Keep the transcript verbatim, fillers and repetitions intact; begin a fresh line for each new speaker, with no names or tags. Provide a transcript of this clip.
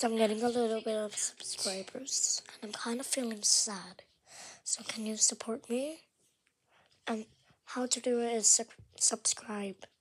I'm getting a little bit of subscribers, and I'm kind of feeling sad. So can you support me? And how to do it is sub- subscribe.